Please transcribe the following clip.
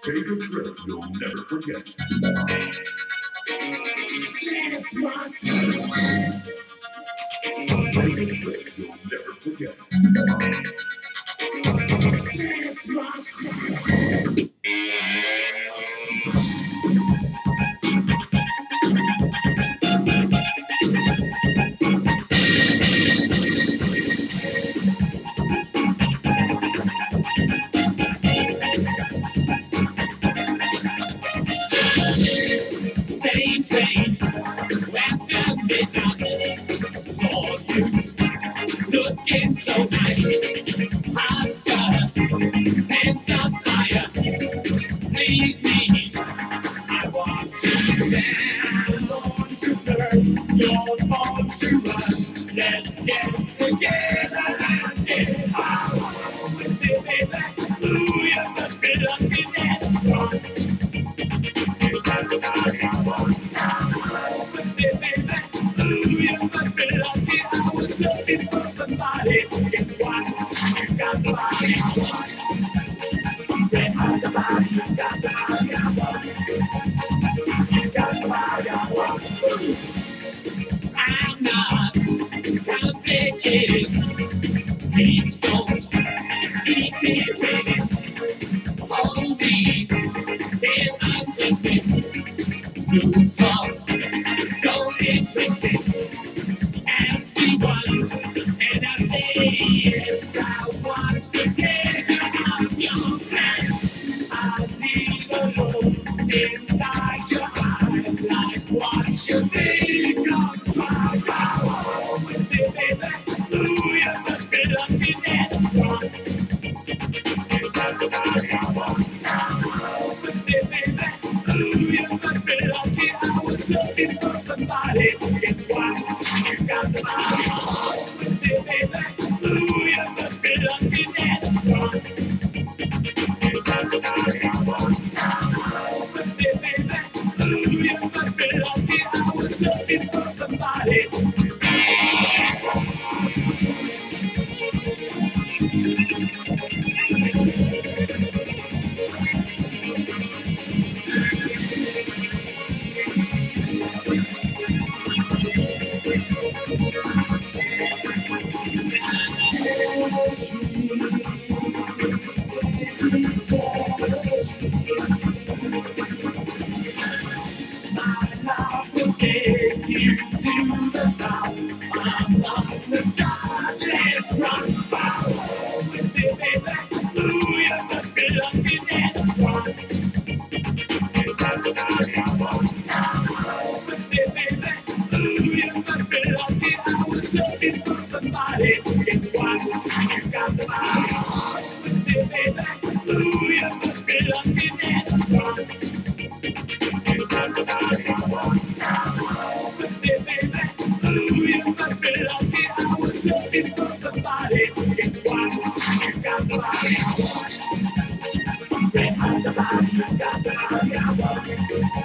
Take a trip you'll never forget. Let's rock. Take a trip you'll never forget. Let's rock. Same place after midnight. Saw you looking so nice. Hot stuff, hands on fire. Please me, I want you down on to earth. You're on to us. Let's get together and get high. Baby, ooh, you must be lucky that's wrong. Looking for somebody, it's why you got the body I want. Red hot the body, you got the body I want. You got the body I want. I'm not complicated. Please don't keep me waiting. Hold me, and I'm just so tough. Don't get twisted. Ask me once, and I say yes. I want to get you out your flesh. I see the look inside your eyes, like what you see. Come try out with me, baby. Ooh, you must be lucky that's strong. You got the body I want. With me, baby. Ooh, you must be lucky. I was looking for somebody. It's why you got the body I want. With me, baby. Ooh, you must be lucky that's strong. You got the body I want. With me, baby. Ooh, you must be lucky. I was looking for somebody. My love will take you to the top. I'm on the stars, let's rock. Oh, with me, baby. Ooh, you must be lucky that's strong. You got the body I want. Oh, with me, baby. Ooh, you must be lucky. I was looking for somebody. It's why you got the body I want. With me, baby. Ooh, you must be lucky that's strong. You got the body I want. With me, baby. Ooh, you must be lucky. I was looking for somebody. It's why you got the body I want. Red hot the body, you got the body I want.